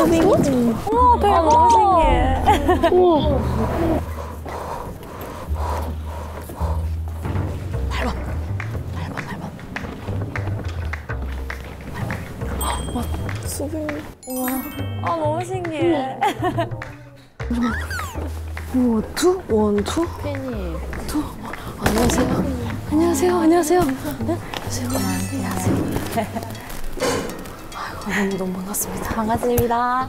우와, 대박. 너무 신기해. 우와. 밟아. 수빈이. 우와. 너무 신기해. 투? 원, 투? 팬이. 투? 안녕하세요. 안녕하세요. 아이고, 너무 반갑습니다. 반갑습니다.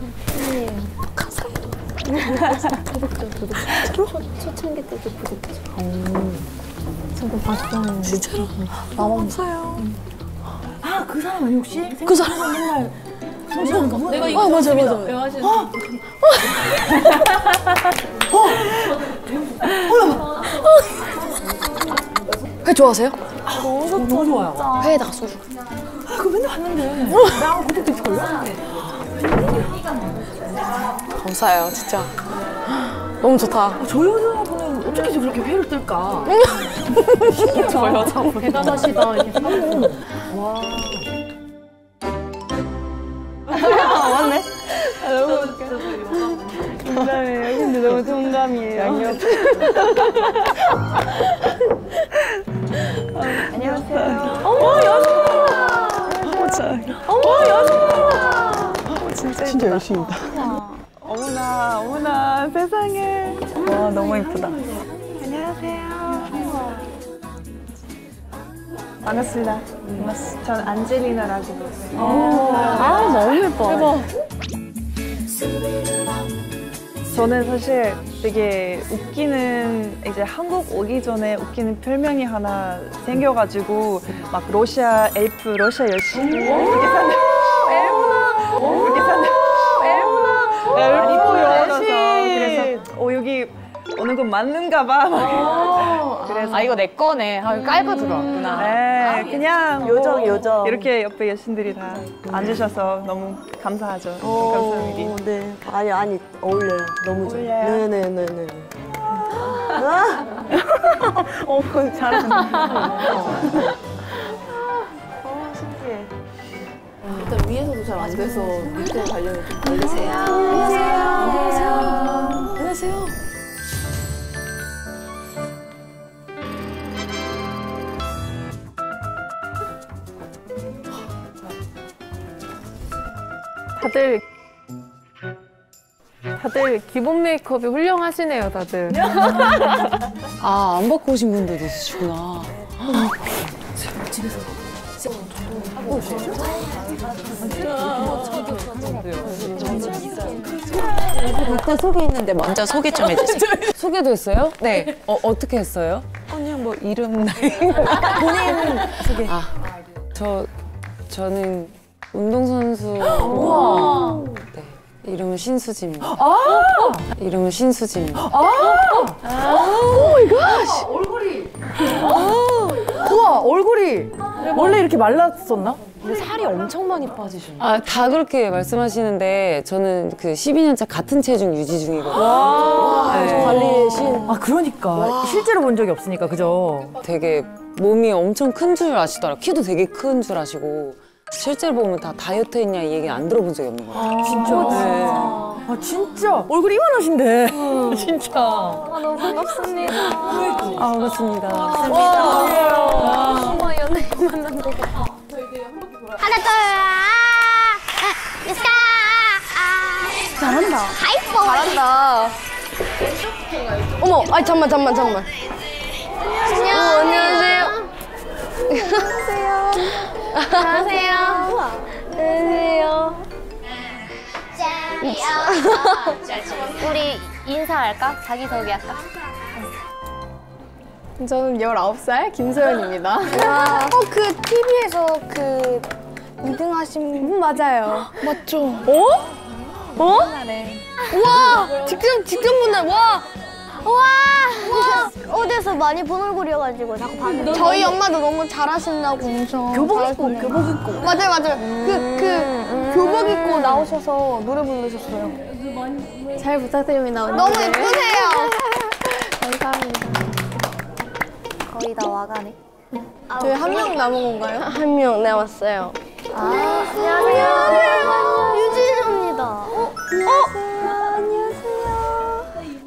초창기 때도 구독해줘. 저도 봤어요. 진짜로? 나만 사요. 그 사람 아니 혹시? 그 사람 맨날 내가 이거 맞아. 회 좋아하세요? 너무 좋아요. 회에다가 소주. 그거 맨날 봤는데 나랑 구독될걸요? 감사해요, 진짜. 너무 좋다. 저 여자분은 어떻게 그렇게 회를 뜰까? 저 여자분. 대단하시다. 이렇게 사는. 와. 맞네. 너무 웃겨. 동감이에요. 근데 너무 동감이에요. 안녕하세요. 어머, 여자. 진짜 열심히다. 어머나, 세상에. 와, 너무 예쁘다. 안녕하세요. 반갑습니다. 전 안젤리나라고. 너무 예뻐. 저는 사실 되게 웃기는, 이제 한국 오기 전에 웃기는 별명이 하나 생겨가지고 막 러시아 엘프, 러시아 여신 이렇게 사는 엘프 여신. 그래서 여기 오는 건 맞는가 봐. 그래서 이거 내 거네. 깔고 들어왔구나. 네, 그냥 요정. 이렇게 옆에 여신들이 다 앉으셔서 너무 감사하죠. 감사합니다. 네. 아니 어울려요. 너무 좋아요. 어울려요? 네네네네. 잘하시네. 신기해. 일단 위에서도 잘 안 돼서 밑에 가려면 좀 걸리세요. 안녕하세요. 다들 기본 메이크업이 훌륭하시네요, 다들. 안 받고 오신 분들도 있으시구나. 일단 소개 있는데 먼저 소개 좀 해주세요. 소개도 했어요? 네. 어떻게 했어요? 그냥 뭐 이름 본인 소개. 저는 운동선수. 우와. 네. 이름은 신수지입니다. 이름은 신수지입니다. 우와, 얼굴이 원래 이렇게 말랐었나? 근데 살이 엄청 많이 빠지셨네요. 다 그렇게 말씀하시는데 저는 그 12년차 같은 체중 유지 중이거든요. 네. 관리의 신. 그러니까 실제로 본 적이 없으니까 그죠? 되게 몸이 엄청 큰 줄 아시더라고요. 키도 되게 큰 줄 아시고 실제로 보면 다 다이어트 했냐 이 얘기 안 들어본 적이 없는 것 같아요. 진짜? 네. 진짜 얼굴이 이만하신데 진짜. 너무 반갑습니다. 반갑습니다. 어머, 연예인 만난 거. 하나 둘 미스카 잘한다. 하이퍼 잘한다. 어머 잠만 안녕하세요 우리 인사할까? 자기소개할까? 저는 19살 김소연입니다. 그 TV에서 그 2등 하신 맞아요. 맞죠? 네. 와 직접 보는 와 어디서 많이 본 얼굴이어가지고 자꾸 봤는데 저희 엄마도 너무 잘하신다고 엄청 교복 입고 맞아요 그 교복 입고 나오셔서 노래 부르셨어요. 잘 부탁드립니다. 언니. 너무 예쁘세요. 감사합니다. 거의 다 와가네. 저희 한 명 남은 건가요? 한 명 남았어요. 안녕하세요. 유진입니다. 안녕하세요.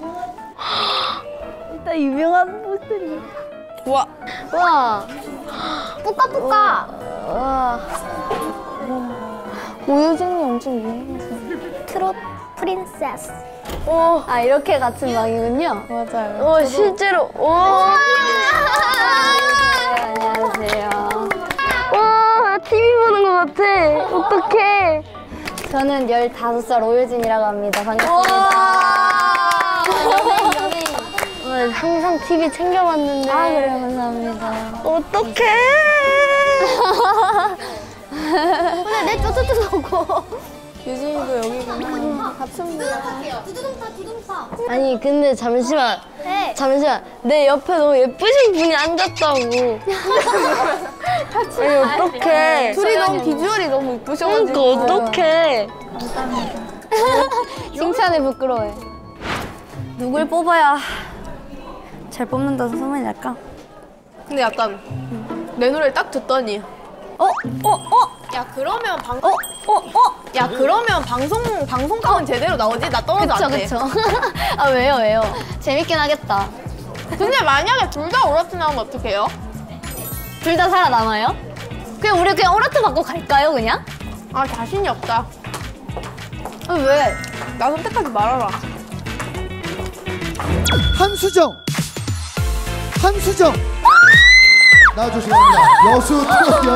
일단 유명한 분들이. 와. 뿌까뿌까. 와. 오유진이 엄청 유명하세요. 트롯 프린세스. 아, 이렇게 같은 방이군요. 맞아요. 실제로. 안녕하세요. 와, TV 보는 것 같아. 어떡해. 저는 15살 오유진이라고 합니다. 반갑습니다. 항상 TV 챙겨봤는데. 아, 그래요? 감사합니다. 어떡해. 근데 내 쫓아쫓아오고. 유진이도 여기구나. 같습니다. 두둥파. 아니, 근데 잠시만. 네. 잠시만. 내 옆에 너무 예쁘신 분이 앉았다고. 아니, 어떡해. 둘이 너무 비주얼이 너무 예쁘셔가지고. 그러니까, 어떡해. 감사합니다. 칭찬에 부끄러워해. 누굴 뽑아야 잘 뽑는다서 소문이 날까? 근데 약간 내 노래를 딱 듣더니 야 그러면 야 그러면 방송감은 제대로 나오지? 나 떨어져 안 돼. 그쵸. 아, 왜요? 재밌긴 하겠다. 근데 만약에 둘 다 오라트 나오면 어떡해요? 둘 다 살아남아요? 그냥 우리 그냥 오라트 받고 갈까요, 그냥? 아 자신이 없다. 아, 왜? 나 선택하지 말아라. 한수정 나와주시기 바랍니다. 여수 트롯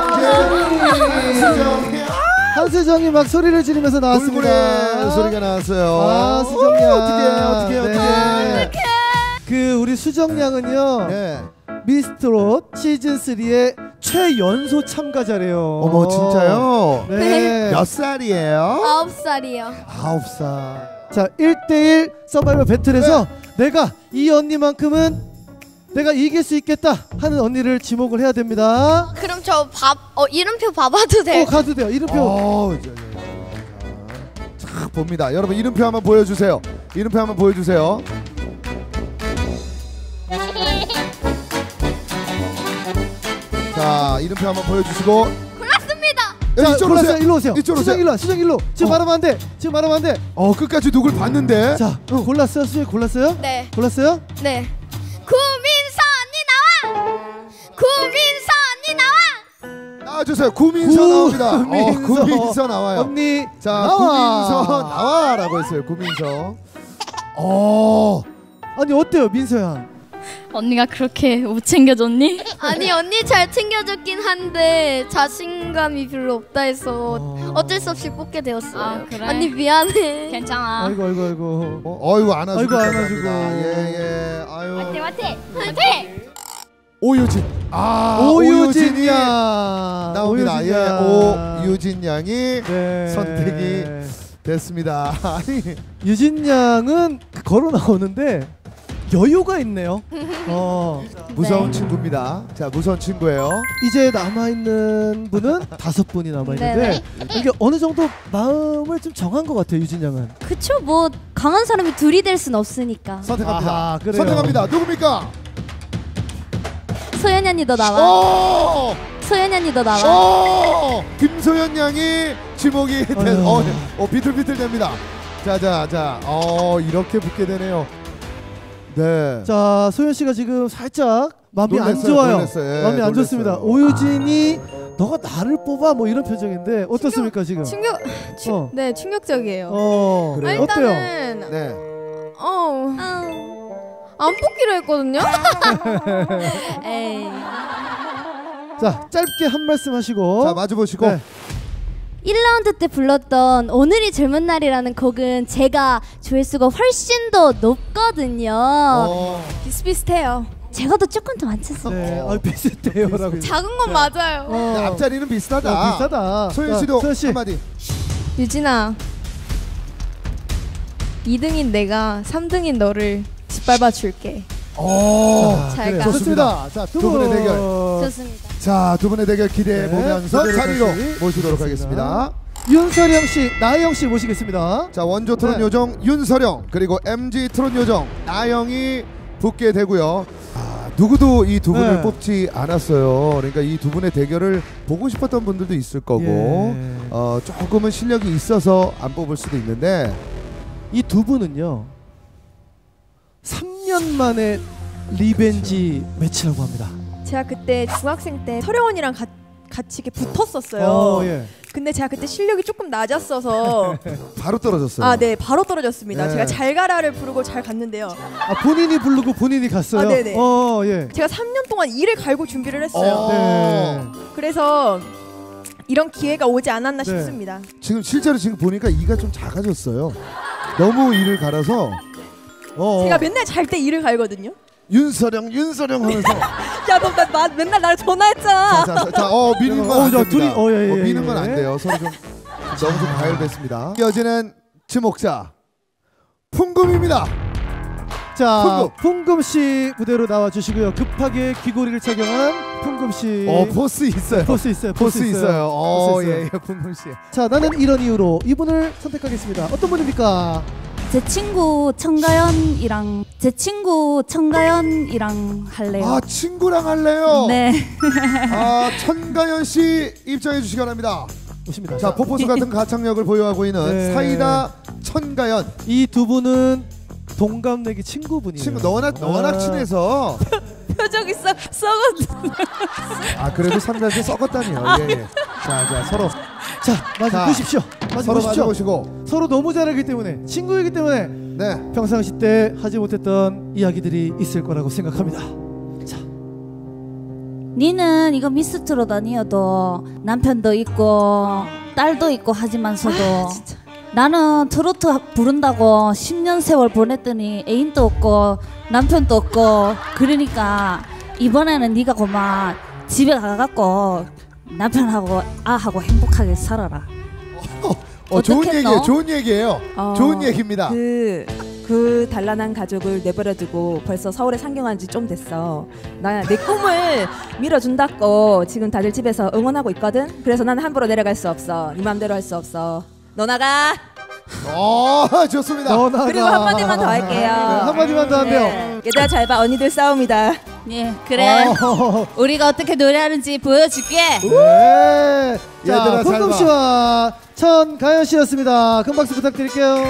연재 한수정이 막 소리를 지르면서 나왔습니다. 불굴의 소리가 나왔어요. 아, 수정양 어떻게 그 우리 수정양은요 네. 미스트롯 시즌3의 최연소 참가자래요. 어머 진짜요? 네. 몇 살이에요? 9살이요. 9살. 자 1대1 서바이벌 배틀에서 내가 이 언니만큼은 내가 이길 수 있겠다 하는 언니를 지목을 해야 됩니다. 그럼 저 이름표 봐봐도 돼요? 가도 돼요. 이름표. 자 봅니다. 여러분 이름표 한번 보여주세요. 이름표 한번 보여주세요. 자 이름표 한번 보여주시고. 골랐습니다. 자, 이쪽으로 골랐어요. 오세요. 일로 오세요. 이쪽으로 수정 오세요. 일로 와. 수정 일로. 지금 말하면 안 돼. 지금 말하면 안 돼. 끝까지 누굴 봤는데. 자, 골랐어요. 수정 골랐어요? 네. 골랐어요? 네. 구민서 언니 나와! 구민서 언니 나와! 나와주세요. 구민서 나옵니다. 구민서. 구민서 나와요. 언니 자 나와. 구민서 나와라고 했어요. 구민서. 아니 어때요, 민서야? 언니가 그렇게 못 챙겨줬니? 아니, 언니 잘 챙겨줬긴 한데 자신감이 별로 없다 해서 어쩔 수 없이 뽑게 되었어요. 아, 그래? 언니 미안해. 괜찮아. 아이고. 어이구 안아주고. 아이고, 안아주고. 예예. 아유. 화이팅! 오유진. 오유진 양 나옵니다. 오유진 예. 양. 오유진 양이 네. 선택이 됐습니다. 아니 유진 양은 걸어 나오는데 여유가 있네요. 무서운 친구입니다. 자 무서운 친구예요. 이제 남아 있는 분은 5분이 남아 있는데 이게 어느 정도 마음을 좀 정한 것 같아요, 유진 양은. 그쵸, 뭐 강한 사람이 둘이 될 순 없으니까. 선택합니다. 아하, 그래요. 선택합니다. 누굽니까? 소연이 언니 너 나와. 소연이 언니 너 나와. 김소연 양이 지목이 비틀비틀 됩니다. 자, 이렇게 붙게 되네요. 네. 자, 소연 씨가 지금 살짝 마음이 안 좋아요. 놀랐어요. 예, 마음이 안 놀랐어요. 좋습니다. 오유진이 너가 나를 뽑아 뭐 이런 표정인데 어떻습니까 지금? 네, 충격적이에요. 그래요? 어때요? 일단은 네. 안 뽑기로 했거든요. 에이. 자, 짧게 한 말씀 하시고. 자 마주 보시고. 네. 1라운드 때 불렀던 오늘이 젊은 날이라는 곡은 제가 조회수가 훨씬 더 높거든요. 비슷비슷해요. 제가 더 조금 더 많쳤어요. 네, 비슷해요라고. 작은 건 맞아요. 네, 앞자리는 비슷하다. 비슷하다. 소연 씨도 소연 씨. 한마디. 유진아, 2등인 내가 3등인 너를 짓밟아 줄게. 잘 그래, 가. 좋습니다. 자, 두 분의 대결. 좋습니다. 자, 두 분의 대결 기대해 네, 보면서 그대로 자리로 다시 모시도록 모시겠습니다. 하겠습니다. 윤서령 씨, 나영 씨 모시겠습니다. 자, 원조 트롯 네. 요정 윤서령 그리고 MG 트롯 요정 나영이 붙게 되고요. 누구도 이 두 분을 네. 뽑지 않았어요. 그러니까 이 두 분의 대결을 보고 싶었던 분들도 있을 거고 예. 조금은 실력이 있어서 안 뽑을 수도 있는데 이 두 분은요 3년 만에 리벤지 매치라고 합니다. 제가 그때 중학생 때 서령 언니랑 같이 이렇게 붙었었어요. 예. 근데 제가 그때 실력이 조금 낮았어서 바로 떨어졌어요. 아, 네, 바로 떨어졌습니다. 네. 제가 잘 가라를 부르고 잘 갔는데요. 아, 본인이 부르고 본인이 갔어요? 아, 네네. 예. 제가 3년 동안 이를 갈고 준비를 했어요. 네. 그래서 이런 기회가 오지 않았나 네. 싶습니다. 지금 실제로 지금 보니까 이가 좀 작아졌어요. 너무 이를 갈아서. 제가 맨날 잘 때 이를 갈거든요. 윤서령 하면서. 야, 너 맨날 나를 전화했잖아. 자, 미는 건 안 됩니다. 예. 미는 건 안 돼요. 서로 좀 너무 좀 가열됐습니다. 이어지는 지목자 풍금입니다. 자, 풍금 씨 무대로 나와 주시고요. 급하게 귀고리를 착용한 풍금 씨. 포스 있어요. 포스 있어요. 포스 있어요. 포스 있어요. 예, 풍금 씨. 자, 나는 이런 이유로 이분을 선택하겠습니다. 어떤 분입니까? 제 친구 청가연이랑 할래요. 아, 친구랑 할래요? 네. 아, 천가연 씨 입장해 주시기 바랍니다. 오십니다. 자, 포포스 같은 가창력을 보유하고 있는 네. 사이다 천가연. 이 두 분은 동갑내기 친구분이에요. 워낙 친해서. 표정이 썩었어. 아, 그래도 상대한테 썩었다니요. 예. 자, 서로. 자, 마주 보십시오. 서로 마주보시고. 서로 너무 잘하기 때문에, 친구이기 때문에 평상시 때 하지 못했던 이야기들이 있을 거라고 생각합니다. 니는 이거 미스트롯 아니어도 남편도 있고 딸도 있고 하지만서도 나는 트로트 부른다고 10년 세월 보냈더니 애인도 없고 남편도 없고 그러니까 이번에는 네가 그만 집에 가갖고 남편하고 아하고 행복하게 살아라. 좋은 얘기예요. 좋은 얘기입니다. 그 단란한 가족을 내버려두고 벌써 서울에 상경한 지 좀 됐어. 나 내 꿈을 밀어준다고 지금 다들 집에서 응원하고 있거든. 그래서 나는 함부로 내려갈 수 없어. 네 맘대로 할 수 없어. 너 나가. 좋습니다. 그리고 한마디만 더 할게요. 한마디만 더 하면. 얘들아 잘 봐. 언니들 싸움이다. 예, 그래. 우리가 어떻게 노래하는지 보여줄게. 네. 자, 얘들아, 잘 풍금 봐. 씨와 천가연 씨였습니다. 큰 박수 부탁드릴게요.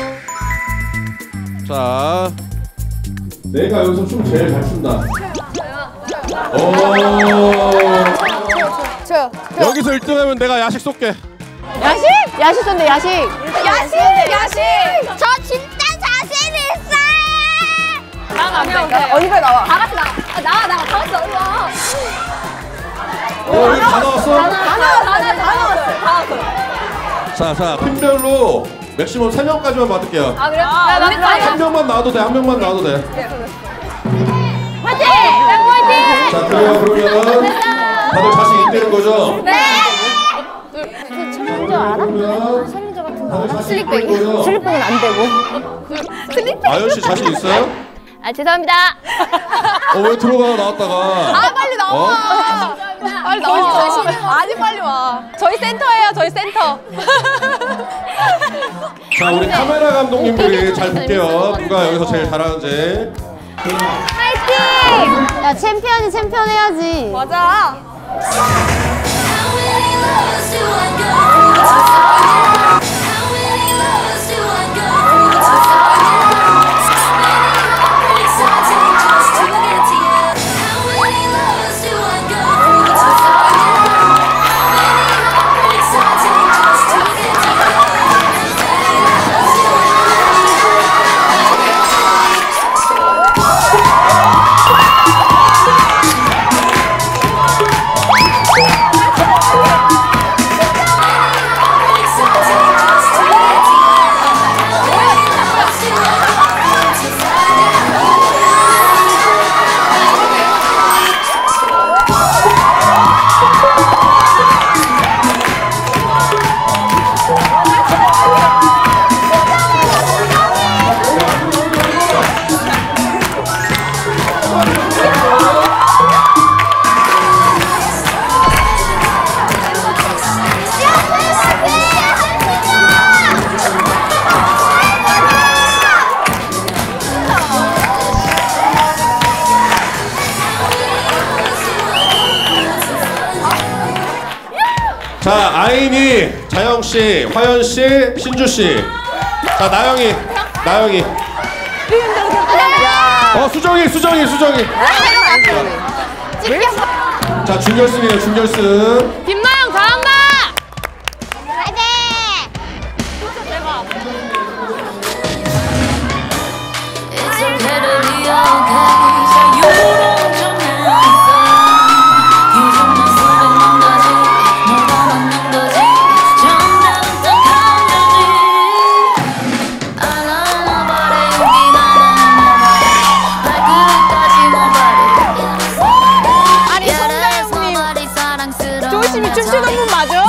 자, 내가 여기서 춤 제일 잘 춘다. 저요. 여기서 1등하면 내가 야식 쏠게. 야식? 야식 쏜대 야식. 야식. 저 진짜 자신 있어. 나는 안 돼. 언니 빨리 나와. 다 같이 나와. 나와 다 같이 올라. 여기 다 나왔어? 다 나왔어. 자, 팀별로 맥시멈 3명까지만 받을게요. 아 그래? 한 명만 나와도 돼, 한 명만 나와도 돼. 화이팅! 화이팅! 자, 그러면 다들 자신 있다는 거죠? 네. 챌린저 알아? 챌린저 같은 거 알아? 슬립백은 안 되고. 아연 씨 자신 있어요? 아 죄송합니다. 왜 들어가 나왔다가? 빨리 나와. 빨리 나와. 아니 빨리 와. 저희 센터예요. 저희 센터. 자, 우리 카메라 감독님들이 잘 볼게요. 누가 여기서 제일 잘하는지. 파이팅! 야 챔피언이 챔피언 해야지. 맞아. 자, 아인이, 자영 씨, 화연 씨, 신주 씨. 자, 나영이. 나영이. 수정이. 자, 준결승이에요, 준결승. 김나영 잘한다. 조심히 춤추던 분 맞아?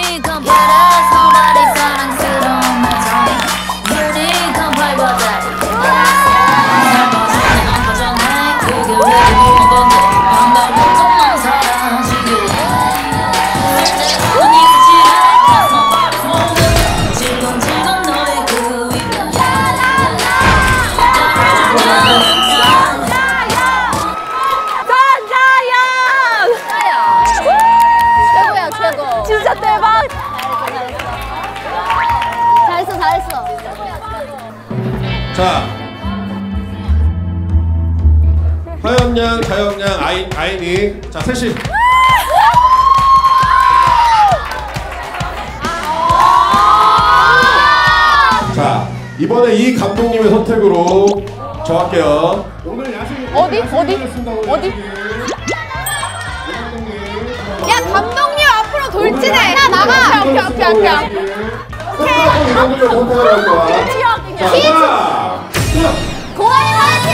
자, 화연양, 자영양, 아인이. 자, 셋이. 자, 이번에 이 감독님의 선택으로 정할게요. 오늘 야식 어디? 야, 감독님 앞으로 돌진해. 야, 나가. 오케이. 감독님의 선택을 할 거야. 자, 고아이 화이팅!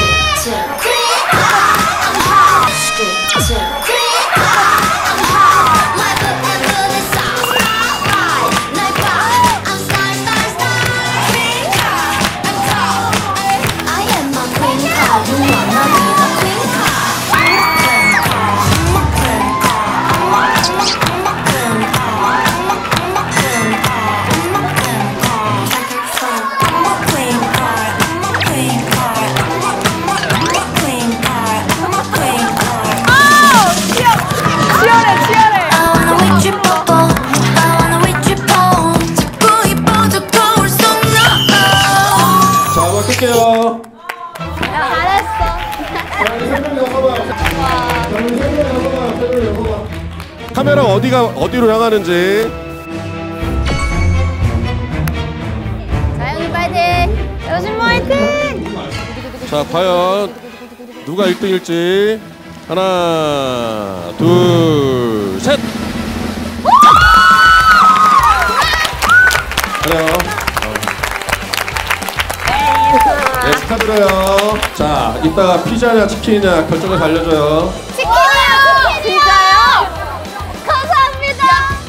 할게요. 잘했어. 카메라 어디로 향하는지. 자영이 파이팅. 여신 파이팅. 자, 과연 누가 1등일지. 하나, 둘, 셋. 그래요. 네, 축하드려요. 자, 이따가 피자냐 치킨이냐 결정해서 알려줘요. 치킨이요! 피자요! 감사합니다!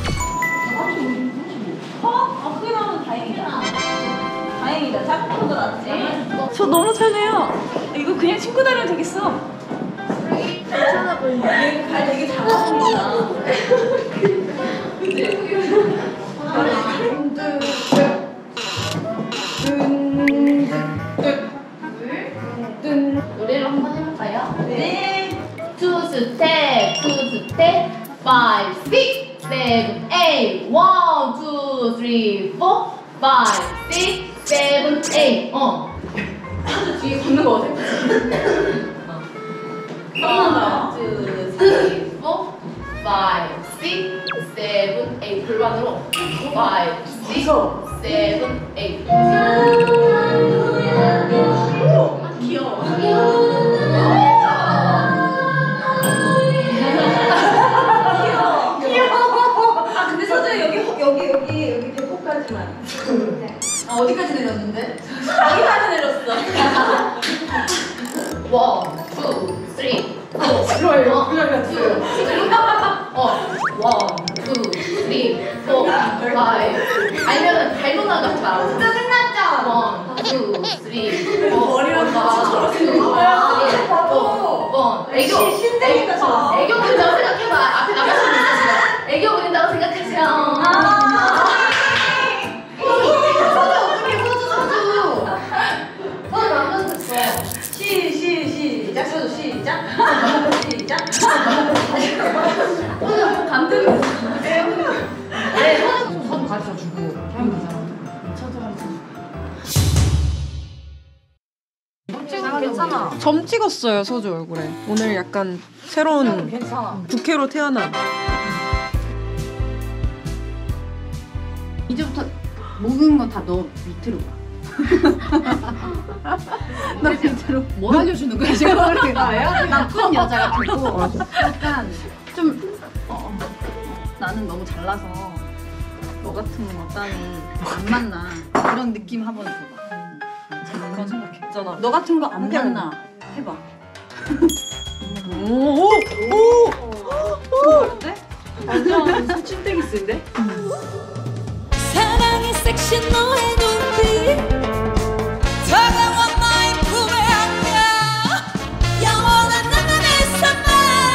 그게 나오면 다행이다. 짝꿍도 낫지. 저 너무 잘해요. 이거 그냥 친구 다니면 되겠어. 괜찮아 보이네. 발 되게 작아 노래를 한번 해볼까요? 네. 투 스텝, 5, 6, 7, 8 1, 2, 3, 4 5, 6, 7, 8 하도 뒤에 걷는 거 어색하지? 1, 2, 3, 4 5, 6, 7, 8 골반으로 5, 6, 7, 8 귀여워. 귀여워. 아 근데 서재 여기 배꼽까지만. 아 어디까지 내렸는데? 여기까지 내렸어. 1, 2, 3, 4 1, 2, 3, 4 5 아니면 잘못 나갔지 마. 진짜 끝났죠? 1, 2, 3, 4 머리랑 같이 저렇게 나와요. 애교 신대니까 저. 애교 부린다고 생각해봐. 앞에 남자친구 있어 지금. 애교 부린다고 생각하세요. 시작 서도 시작. 감독이 선 가르쳐 주고 하면 되잖아. 괜찮아. 점 찍었어요, 소주 얼굴에. 오늘 약간 새로운 부캐로 태어난. 이제부터 모든 거 다 너 밑으로 가. 나 밑으로 뭘 알려주는 거야 지금? 나야? 나쁜 여자 같고 약간 좀 나는 너무 잘나서 너 같은 여자니 안 만나 이런 느낌 한번 줘봐. 그런 생각했잖아. 너 같은 거 안 만나 해봐. 오! 어때? 완전 수침대기스인데? 사랑의 섹시 너의 눈빛 다가와 나의 품에 안겨 영원한 나만의 삶아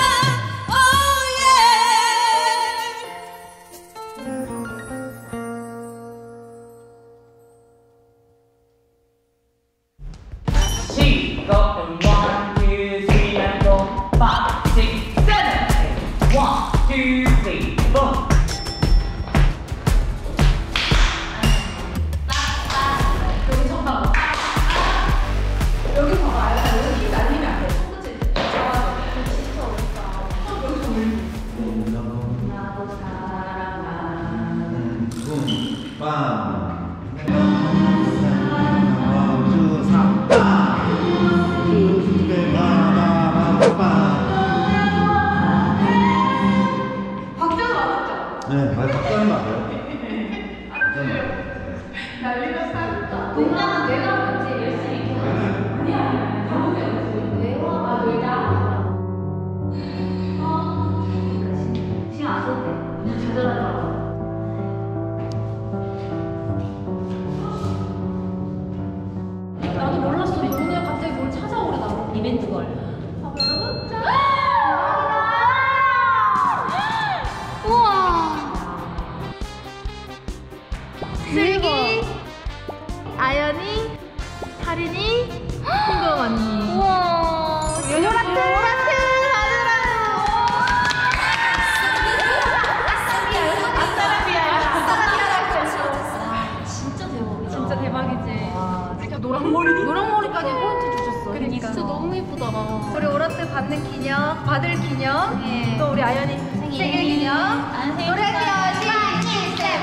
네, 박자는 맞아요. 동남아 내가 문제 열심히 아니야 신경 안 써도 돼. 그냥 조절하자. 나도 몰랐어. 오늘 갑자기 뭘 찾아오려다가 이벤트 걸. 우와. 슬기, 아연이, 하린이, 홍경 언니. 우와. 요라트, 요라트, 진짜 대박이다. 진짜 대박이지. 진짜 노랑머리까지 포인트 주셨어. 그러니까. 진짜 너무 예쁘다. 우리 오라트 받는 기념, 받을 기념, 또 우리 아연이 생일 기념. 노래해요. 시작. 생일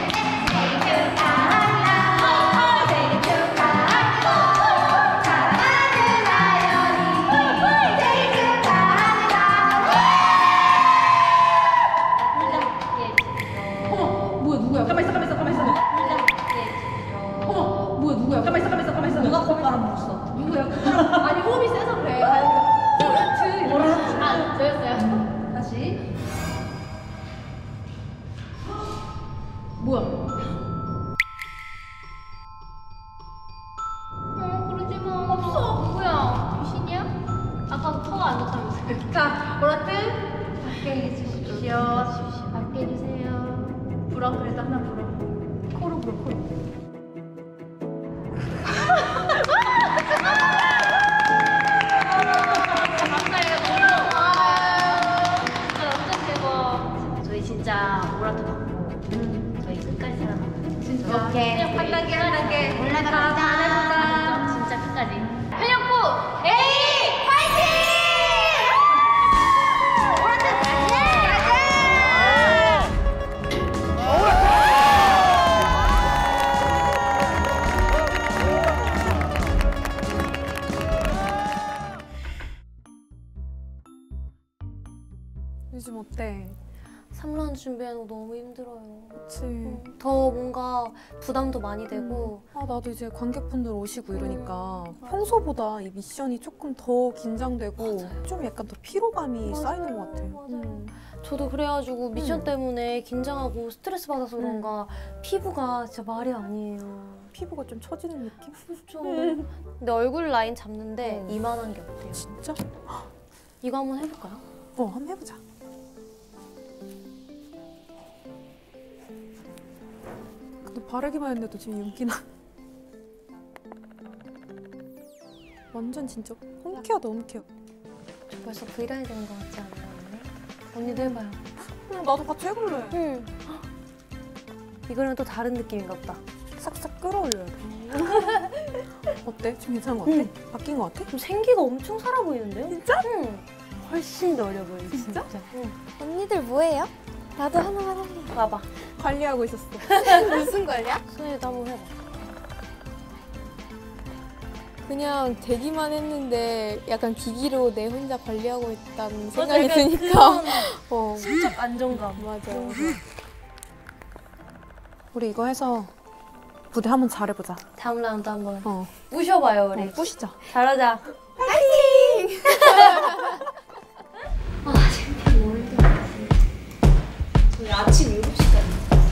축하합니다. 생일 축하합니다. 사랑하는 아연이 생일 축하합니다. 어머, 뭐야 누구야? 가만 있어. 어머, 뭐야 누구야? 가만 있어. 누가 콧바람 불었어? 누구야? 아니 호흡이 세서 그래. 오라트. 아, 저였어요. 다시. 뭐야? 그러지 마. 없어. 뭐야? 귀신이야? 아까도 터가 안 좋다면서. 자, 오라트. 밖에 해주십시오. 밖에 해주세요. 불어. 그래도 하나 불어. 코로 불어, 코로. 저희 진짜 오라트 받고 저희 끝까지 살아남아요. 진짜. 오케이. 그냥 한 단계 한 단계. 올라가자. 진짜 끝까지. 현역부 에이 파이팅! 오라트 요즘 어때? 3라운드 준비하는 거 너무 힘들어요. 그치. 더 뭔가 부담도 많이 되고. 아, 나도 이제 관객분들 오시고 이러니까 평소보다 이 미션이 조금 더 긴장되고 좀 약간 더 피로감이 쌓이는 것 같아요. 저도 그래가지고 미션 때문에 긴장하고 스트레스 받아서 그런가 피부가 진짜 말이 아니에요. 피부가 좀 처지는 느낌? 좀. 근데 얼굴 라인 잡는데 이만한 게 어때요? 진짜? 이거 한번 해볼까요? 한번 해보자. 근데 바르기만 했는데도 지금 윤기나. 완전 진짜 홈케어다, 홈케어. 저 벌써 V라인 되는 거 같지 않아요, 언니? 언니도 해봐요. 나도 같이 해볼래. 응. 이거랑 또 다른 느낌인가 보다. 싹싹 끌어올려야 돼. 어때? 좀 괜찮은 거 같아? 바뀐 거 같아? 좀 생기가 엄청 살아 보이는데요? 진짜? 응. 훨씬 더 어려 보여. 진짜? 응. 언니들 뭐해요? 나도 하나만 할래. 봐봐. 관리하고 있었어. 무슨 관리야? 수현이도 한번 해봐. 그냥 되기만 했는데 약간 기기로 내 혼자 관리하고 있다는 맞아, 생각이 약간 드니까 그런 슬쩍 안정감. 맞아. 우리 이거 해서 무대 한번 잘해보자. 다음 라운드 한번 부셔봐요 우리. 부시자. 잘하자. 파이팅! 아 창피해 너무 힘들어. 우리 아침 7시까지.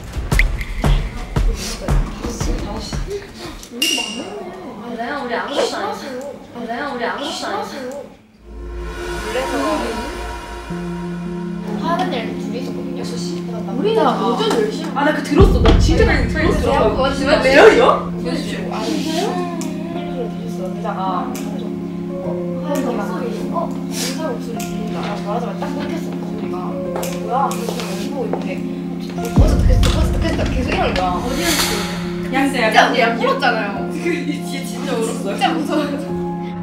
5시. 내가 우리 아무것도 안 했어. 내가 우리 아무것도 안 했어. 그래서 하는 일 둘이 있었거든요. 6시. 우리는 오전 10시. 아 나 그 들었어. 나 진짜 많이 들었어. 레알이야? 연습실 아니에요? 게다가 하얀 목소리 인사 목소리 들린다 말하자마자 딱 끊겼어 소리가 뭐야? 그래서 보고 있는데 벌써 듣겠다 계속 이러는 거야 어디였지? 양세 약 울었잖아요 그 뒤에 진짜 울었어요? 진짜 무서워서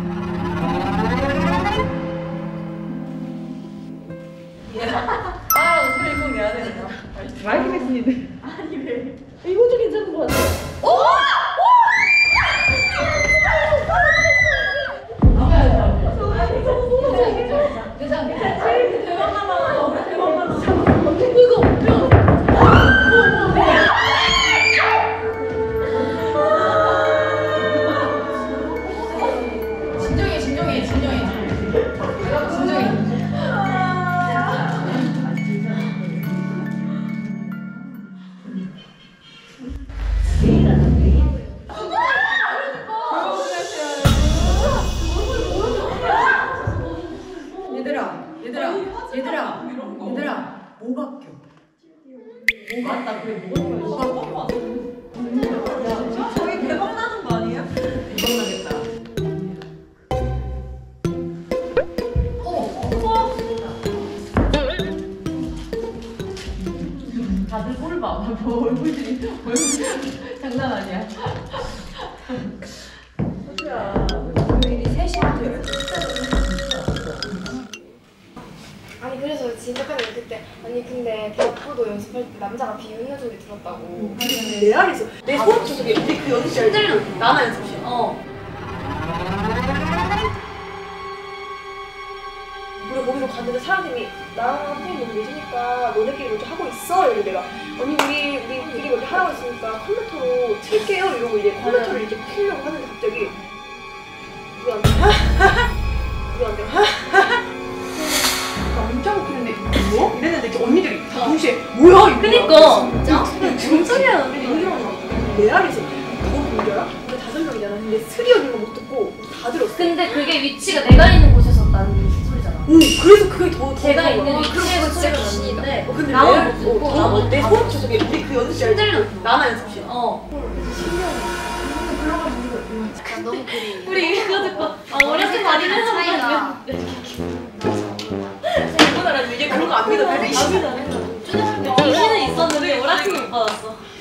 아 소리 이거 내야 되나? 마이크 했습니다. 아니 왜? 이것도 괜찮은 거 같아. 오! 얘들아 뭐 바뀌어? 뭐 같다 그래 뭐 바뀌어? 저희 대박 나는 거 아니에요? 대박 나겠다. 다들 꼴 봐. 뭐 얼굴 장난 아니야. 아니 그래서 진짜 깜짝 그때 아니 근데 대학교도 연습할 때 남자가 비웃는 소리 들었다고. 레알이죠. 내 소름 돋게 우리 그 연습실 힘들려. 나나 연습실. 우리 거기로 갔는데 사람들이 나랑 선생님 너무 늦으니까 너네끼리 먼저 하고 있어. 이러고 내가 언니 우리끼리 먼저 하라고 했으니까 컴퓨터로 틀게요. 이러고 이제 컴퓨터를 이제 켜려고 하는데 갑자기 누구한테 누구한테 문자가 오는데 뭐? 이랬는데 이제 언니들이 다 동시에 뭐야 이거 그니까 진짜? 무슨 소리야 레알에서 그거 본 줄 알아? 우리 5명이잖아. 근데 스리 언니가 못 듣고 다 들었어. 근데 그게 위치가 내가 있는 곳에서 나는 소리잖아. 응 그래서 그게 더 제가 있는 위치에서 소리가 났는데 근데 나만 못 듣고 내 소름 돋게 우리 그 연습실 나나 연습실 너무 그리 우리 이거 듣고 어렸을 때 많이 해서 차이가 이게 그런 거 안 믿어. 귀신은 있었는데 오라팅을 못 받았어.